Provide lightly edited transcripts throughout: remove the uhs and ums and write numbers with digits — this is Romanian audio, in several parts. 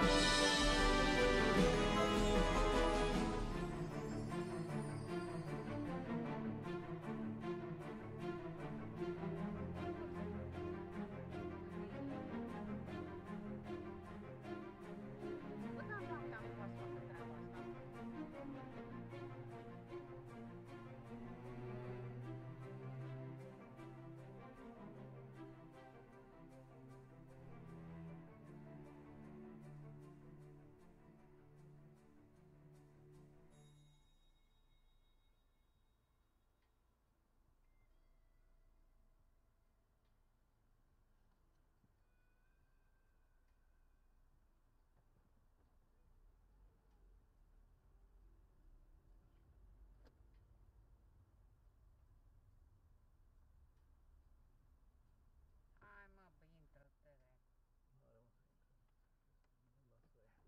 Hai mă, bă, intră-te de aici. Nu are mă să intre. Nu lasă aia.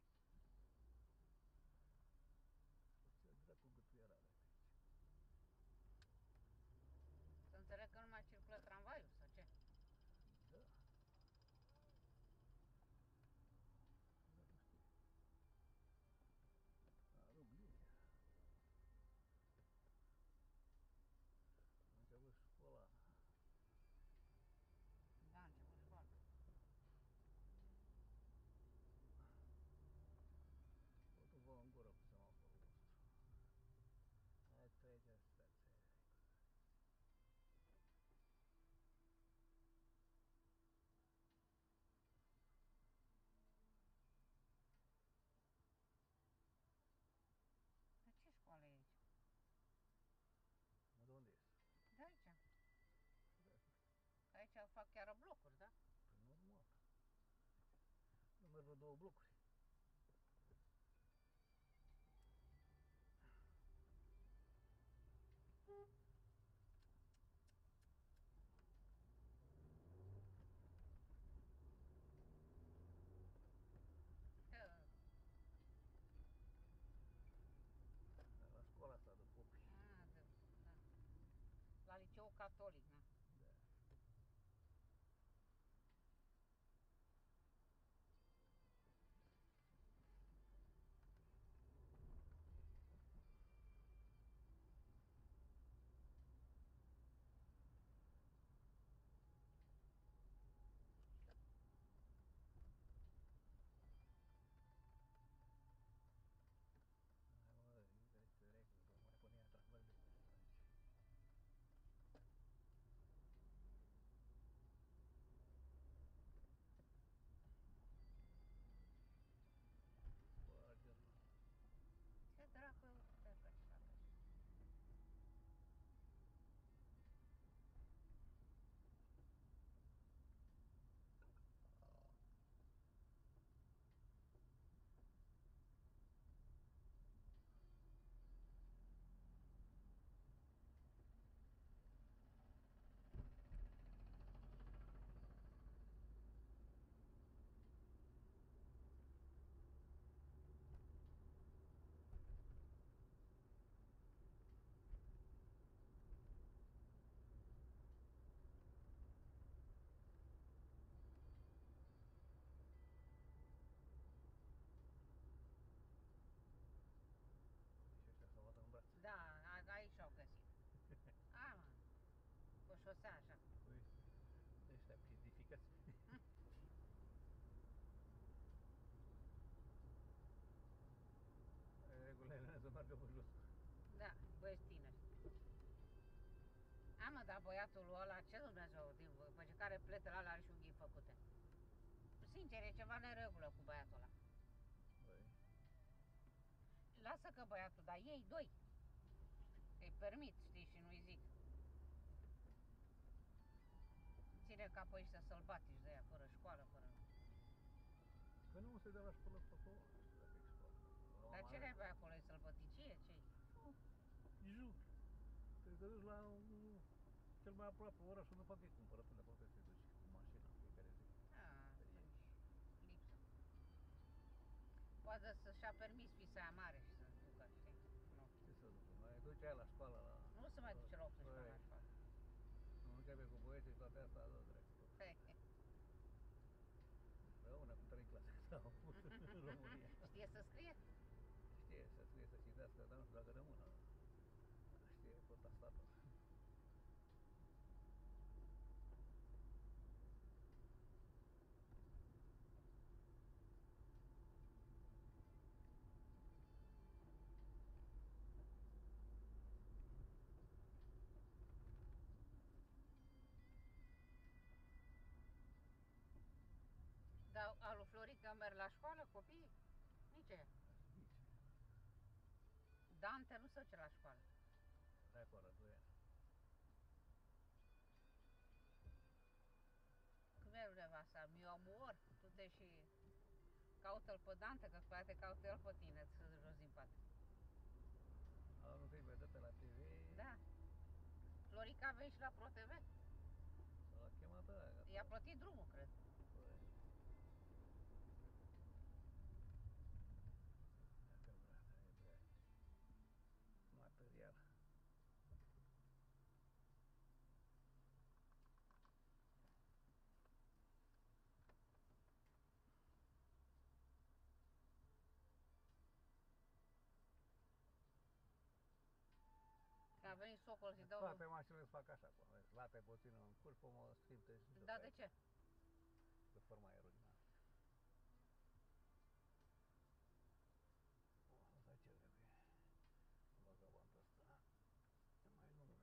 Ce dracu gâtuiera are aici? Să înțeleg că nu mai circulă tramvaiul sau ce? Da. Da, nu știu. A, rup linia. A început școala. Da, a început școala. Totul vă în gură cu semaforul vostru. Hai, treceți, stați. Dar ce școală e aici? Mă, de unde ești? De aici. Da, nu știu. Că aici fac chiar blocuri, da? Păi normal. Nu merg vreo 2 blocuri. Că... La școala asta de popi. A, da. La liceu catolic, na. Da. Hai, mă, trec, că mai punea tramvai de aici. Sparge-l. Ce dracu e uite că așa. Și ăștia s-au luat în brațe. Da, aici au găsit. A, mă. Pe șosea așa. Păi, ăștia piedificați. Regulile ele să meargă pe jos. Da, băieți tineri. A, mă, dar băiatul ăla, ce Dumnezeu, pe care pletele alea are și unghii făcute. Sincer, e ceva neregulă cu băiatul ăla. Băi, Lasă că băiatul, dar ei doi. Îi permit, știi, și nu-i zic. Ține ca pe ăștia sălbatici de aia, fără școală, fără... păi nu se dea la școală pe acolo, nu știu dacă e școală. Dar ce ne pe acolo, e sălbăticie, ce-i? E jur. Trebuie să duci la cel mai aproape oraș unde fac ei cumpărăturile, poate să te duci cu mașina în fiecare zi. Atunci, lipsă. Poate să-și-a permis fisa aia mare și să ducă, știi? Nu. Ce să ducă? Mai duceai la școală la... Nu se mai duce la 18 ani la școală. Nu începe cu băieții toate astea, da, dracu. Rămâne cu 3 clase sau în știe să citească, dar nu știu dacă rămână. Știe pe tastator. Dar alu Florica merg la școală copiii? Nici ea. Nici. Dante nu se duce la școală. De acolo, 2 ani. Cum e nevasta, mi-o mor, tu te și caută-l pe Dante, că poate caută el pe tine, să jos din pat. Nu te vede pe la TV. Da. Florica vei și la ProTV? S-a chemat aia, gata. I-a plătit drumul, cred. Păi. Dacă vrea, trebuie material. Că a venit socol și dau... Toate mașinile se fac așa acum, vezi, late puțin în culpă, mă stripte și jos. Da, de aici, ce? Pe forma aerodinamică. O să cer că e vagabondul ăsta. E mai lungă.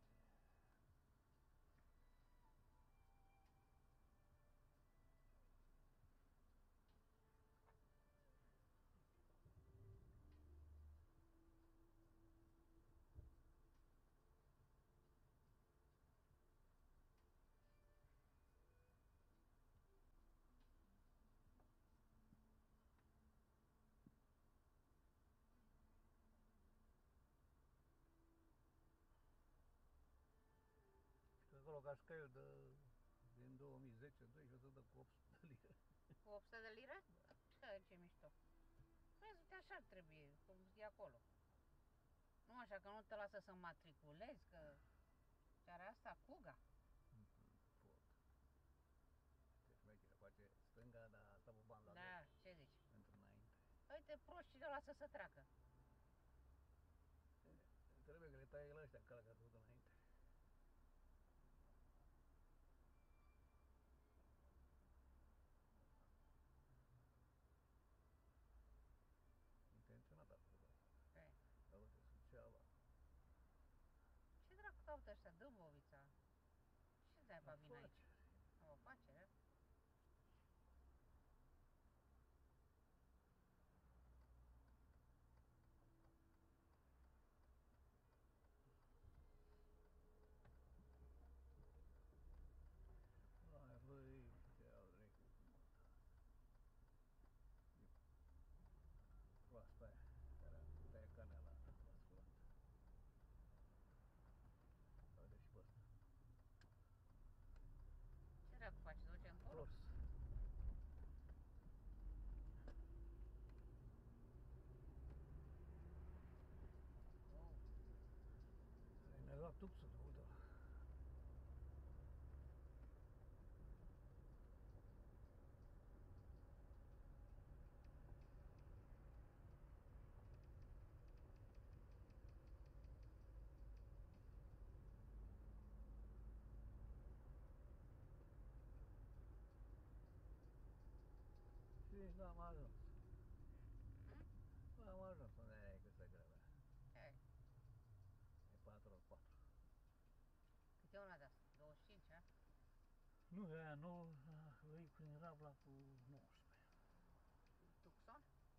Și acolo cascaiul din 2010-12 se dă cu 800 de lire. Cu 800 de lire? Ce mișto. Vezi, uite, așa ar trebui, cum e acolo. Nu așa, că nu te lasă să matriculezi, că... Ce are asta? Cuga. Ford. Ce șmecheră, face stânga, dar asta pe bani la Da, ce zici? pentru înainte. Uite, proștii le lasă să treacă. Trebuie că le taie la ăștia calea ca să ducă înainte. Intenționat a făcut asta. Pe. Dar uite, Suceava. Ce dracu caută ăștia? Dâmbovița. Ce de-aia vin aici? Afaceri. O afacere? Ai, băi, ce au trecut cu multă. E proasta aia, care taie carnea la basculant. Uite și pe ăsta. Ce dracu faci? Se duce încolo? Curs. Oh. Ne-a luat tuxul, uite-l. Și am ajuns. Am ajuns unde e că se grăbea. Ce? E 4x4. Câte una de asta? 25, a? Nu, aia nu, îi prin Rabla cu 19. Tucson?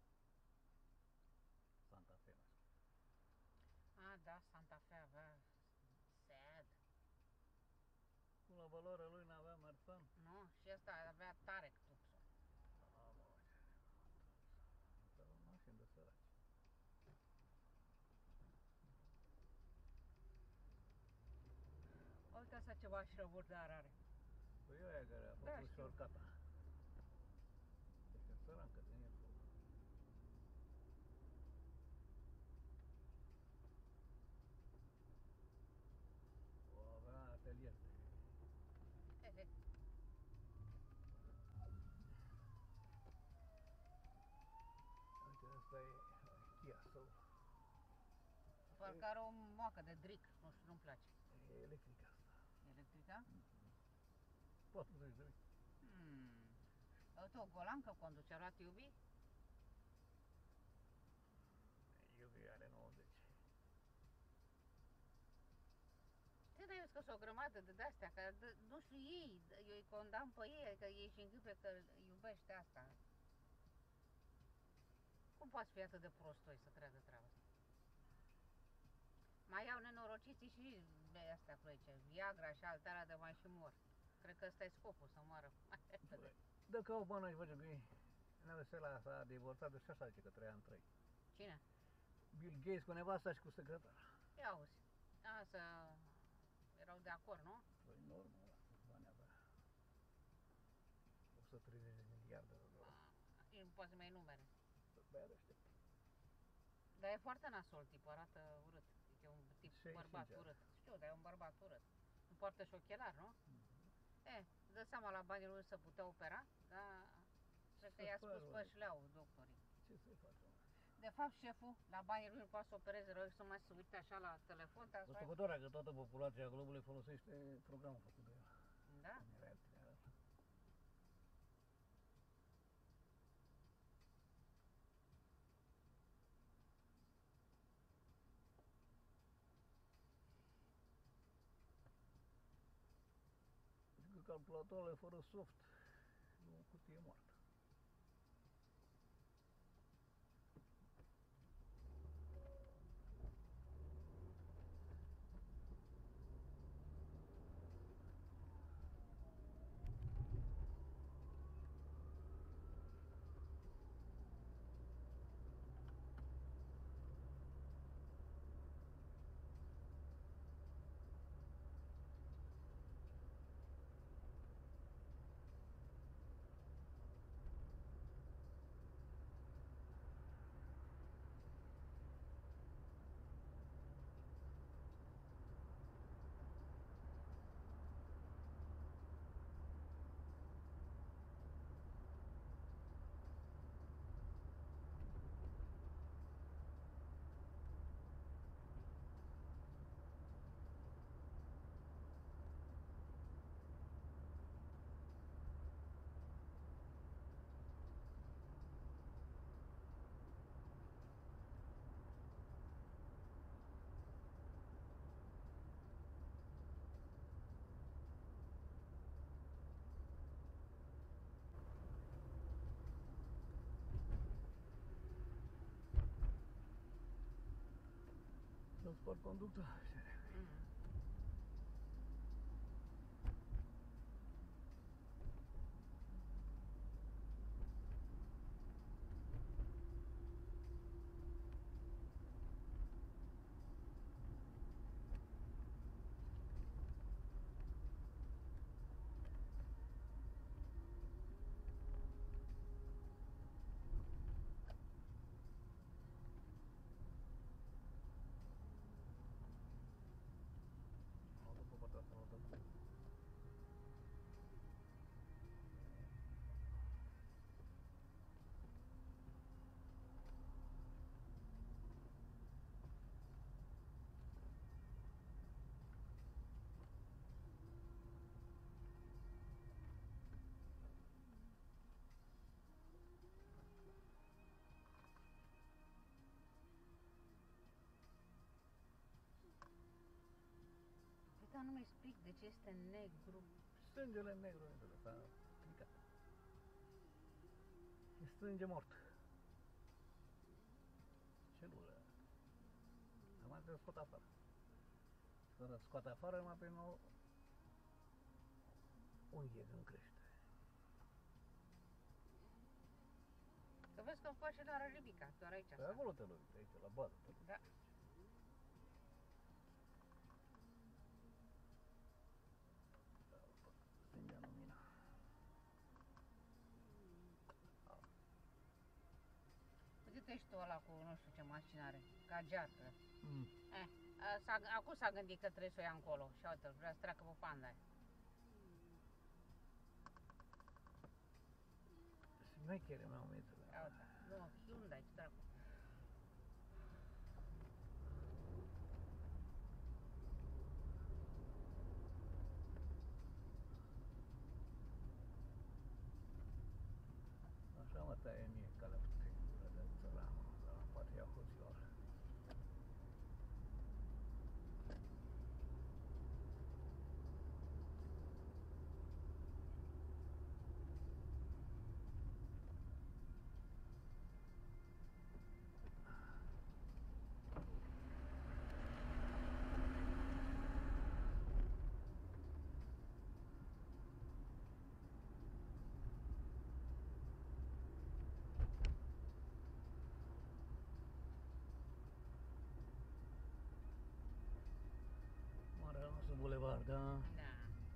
Santa Fe, mai scurt. Ah, da, Santa Fe avea... Sad. Cum la valoarea lui n-avea Mersan? Nu, și ăsta avea Tarek Tucson. Mă, ce asta e o mașină de săraci. Uite asta ce mașină murdară are. Păi aia care a Da, făcut știu. șorcata. Este sărancă, ține foc. O avea atelier de... Hehe. Uite, asta e Kia Soul. Parcă are o moacă de dric, nu știu, nu-mi place. E electrică asta. Electrica? 40 de lei. Uite, o golancă conduce, a luat iubi? Iubi are 90. Te dai că sunt o grămadă de astea, că nu știu ei, eu îi condamn pe ei, adică ei și închipe că iubește asta. Cum poți fi atât de prostoi să creadă treaba asta? Mai iau nenorociții și de astea cu aici, Viagra și altele de mai și mor. Cred că ăsta e scopul, să moară mai repede. Dă ca o bană și facem că nevestela s-a divorțat de 6 zice că trăia în 3. Cine? Bill Gates cu nevasta și cu secretara. Ia auzi, asta erau de acord, nu? Păi normal, câți bani avea. 130 de miliarde de dolari. Nu poți să mai numere. Băiat deștept. Dar e foarte nasol tipul, arată urât. E un tip 65 bărbat ani. urât. Știu, dar e un bărbat urât. Nu poartă și ochelari, nu? Dă seama la banii lui să putea opera, dar cred că i-a spus pe șleau doctorii. Ce să-i facem? De fapt, șeful, la banii lui nu poate să opereze, rău să mai se uite așa la telefon. Cunoscătoarea că toată populația globului folosește programul făcut de el. Da? În era itinerar. Zic că calculatoarele fără soft e o cutie moartă. Să spart conducta. Dar nu mi explic de ce este negru. Sângele negru s-a stricat. E strânge mort. Celulă. Acum trebuie scot afară. Când scoate afară, numai prin o unghie când crește. Că vezi că îmi face doar ribica, doar aici. Pe acolo te lovi, aici, la bază. Da. Stângea lumina. Uite-te și tu ăla cu nu știu ce mașină are, ca gearcă. Mm. Acum s-a gândit că trebuie să o ia încolo și uite-l, vrea să treacă pe panda aia. Smechere, mea, umitele. Ia uite, nu, Hyundai, ce dracu. Clar, da. Da.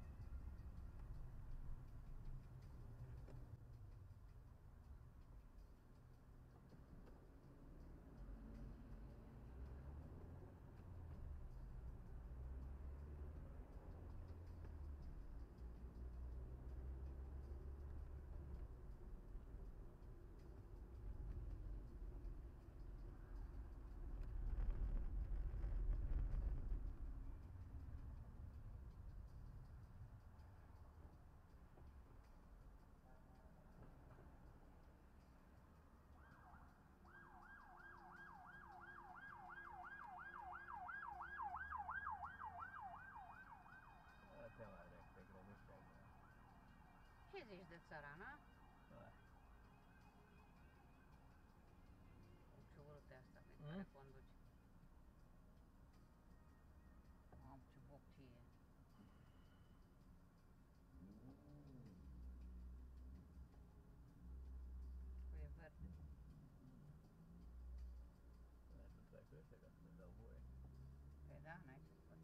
Te mare, te grăbește acum. Ce zici de țărana? Da. Ce urâtă e asta pe Mm? care conduce. Mamă, ce boccie e. E verde. Să trec pe ăștia ca să le dau voie. Păi da, n-ai ce să faci.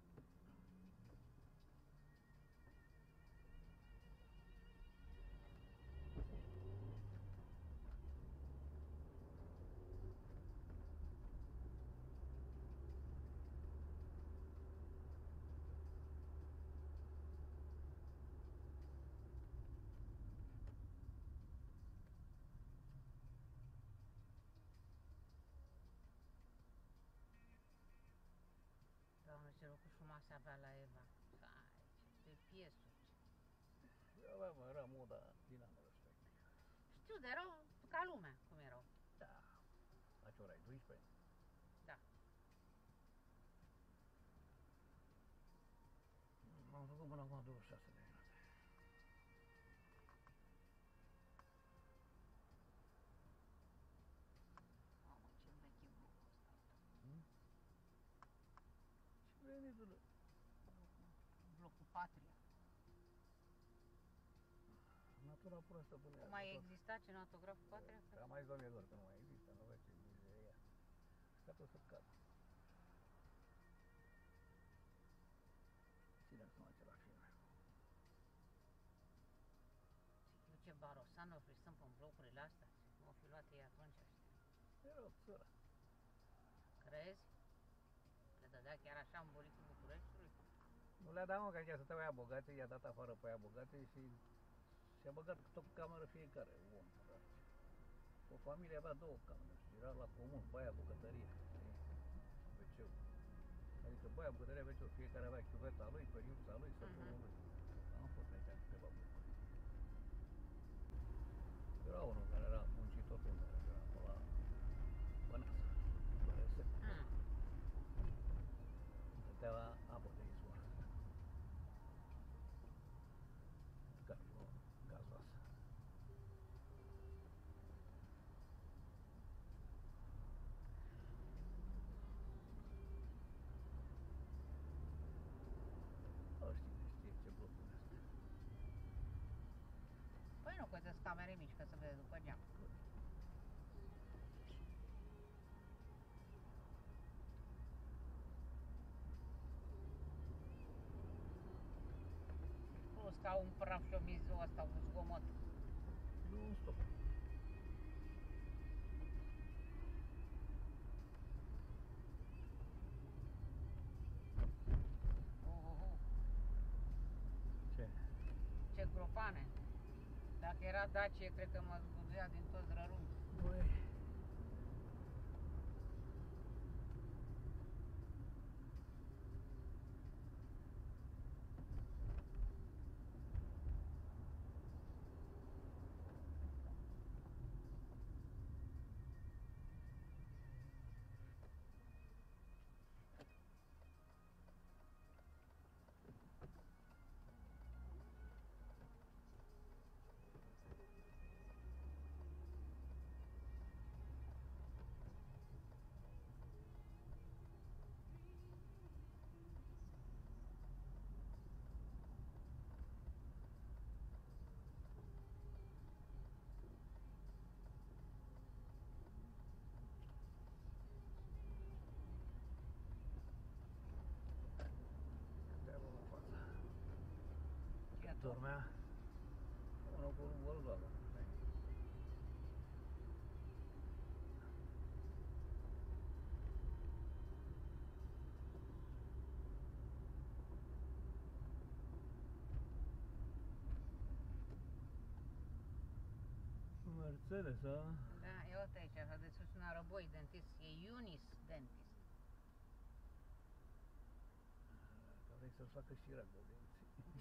Doamne, ce lucru frumoase avea la Eva. Hai, ce piesuri. Aveam, era moda din anul respectiv. Știu, dar erau ca lumea, cum erau. Da. La ce oră ai? 12? Da. M-am făcut până acum 26 de minute. Mamă, ce vechi e blocul ăsta. Ce venitule? Blocul Patria. Natura pură stăpânească. Cum mai exista cinematograful Patria? Am mai zis doamne doar că nu mai există, nu vezi ce mizeria. Stă pe să cadă. Ține să mă ce la filme. Eu ce barosan o fi stând pe blocurile astea. Nu o fi luat ei atunci ăștia. Era o țără. Crezi? Le dădea chiar așa în buricul Bucureștiului? Nu le-a dat, mă, că aici stăteau aia bogate, i-a dat afară pe aia bogate și și-a băgat tot cameră fiecare om. O familie avea 2 camere și era la comun, baia, bucătărie, știi? WC-ul. Adică baia, bucătăria, WC-ul, fiecare avea chiuveta lui, periuța lui, săpunul lui. Am fost aici în câteva blocuri. Era unul care era muncitor pe unde era pe la Băneasa, BRS. Dădea apă de izvor. Gazoasă. Știe ce blocuri astea. Păi nu, că sunt camere mici, că se vede după geam. Plus ca un praf și o miză ăsta, un zgomot. Nu stop. Ce? Ce gropane. Dacă era Dacie, cred că mă zguduia din toți rărunchi. Băi. Dormea. Unul cu Volkswagen. Mercedes, a? Da, ia uite aici, a de sus un arăboi dentist, e Unis Dentist. Că vrei să-ți facă șirac de dinți.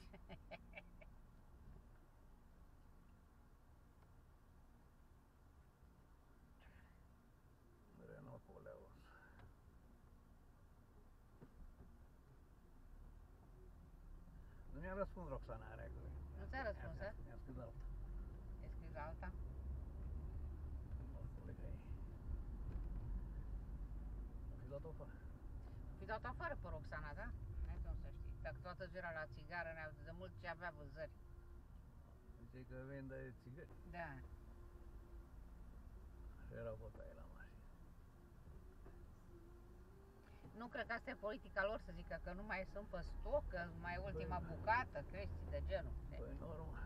Renault Coleos. Nu mi-a răspuns Roxana Aregului. Nu ți-a răspuns, a? Mi-a scris alta. Ai scris alta? Colega ei. O fi dat-o afară. Fi dat afară pe Roxana, da? N-ai cum să știi. Dacă toată ziua la țigară, de mult ce avea vânzări. Zice că vinde țigări. Da. Și erau bătaie la mașină. Nu cred că asta e politica lor, să zică că nu mai sunt pe stoc, că mai e ultima bucată, chestii de genul. Păi normal.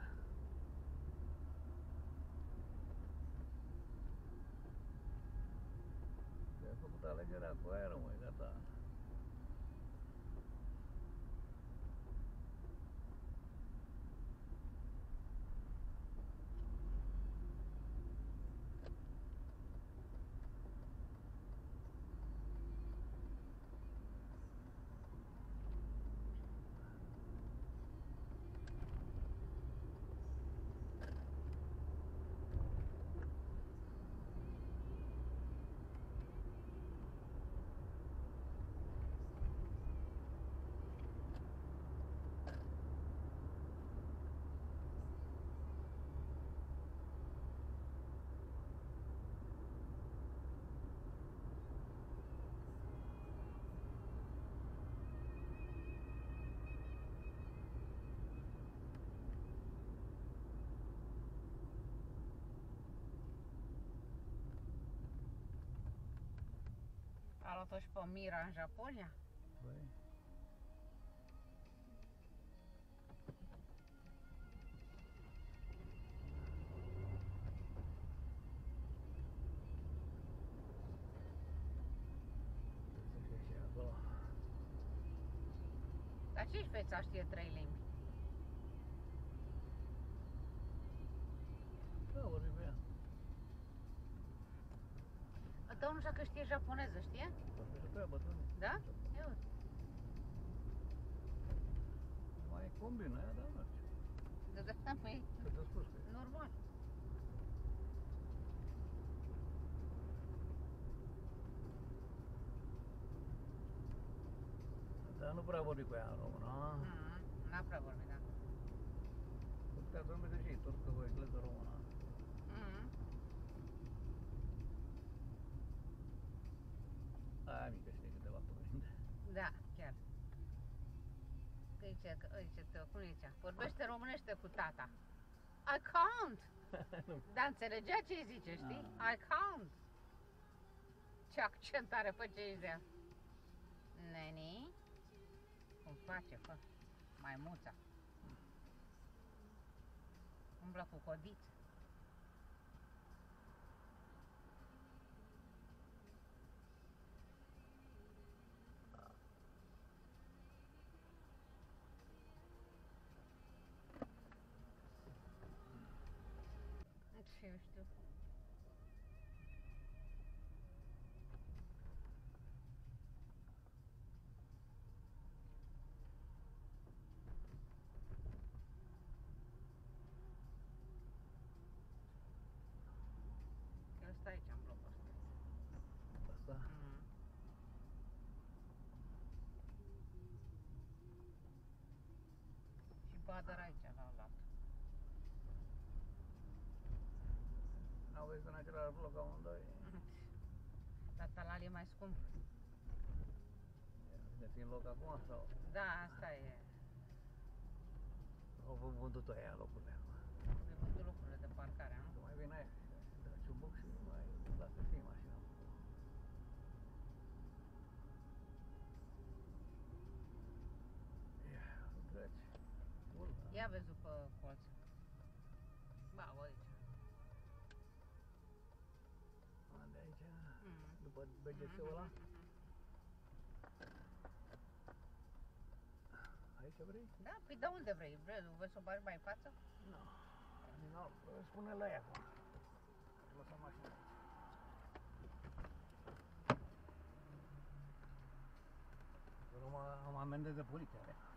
Că a făcut alegerea cu aia, rămâi, gata. A luat-o și pe Mira în Japonia? Băi. Trebuie să fie și acolo. Dar ce-și feța știe 3 limbi? Da, vorbim pe ea. Dar nu știu că știe japoneză, știe? Vorbește pe ea, bătrânul. Da? Ia uite. Mai combină aia, dar merge. Da, păi, Să te spus că e. normal. Dar nu prea vorbi cu ea în română, a? N-a prea vorbit, da. Putea să vorbește și ei, turcă, cu engleză, română. Aia mică știe câteva cuvinte. Da, chiar. Cum zicea? Vorbește românește cu tata. I can't! Dar înțelegea ce zice, știi? I can't! Ce accent are pe ce zicea. Neni? Cum face, fă? Maimuța. Umblă cu codiță. Ce eu știu. El stă aici în blocul ăsta. Asta? Și Badăr aici, la alt. N-au văzut în același bloc amândoi. Dar Talal e mai scump. Găsim loc acum sau Da, asta e. au vândut aia locurile acum? De vândut lucrurile de parcare, nu? Că mai vine aia de la Ciubuc și mai lasă fie mașina. Ia, dragi. Bun, Ia vezi după după BGS-ul ăla. Aici vrei? Da, păi de unde vrei? Vrei să o bagi mai în față? Nu. Din alt, spune la ea acum. Lăsăm mașina aici. Am amendez de poliție.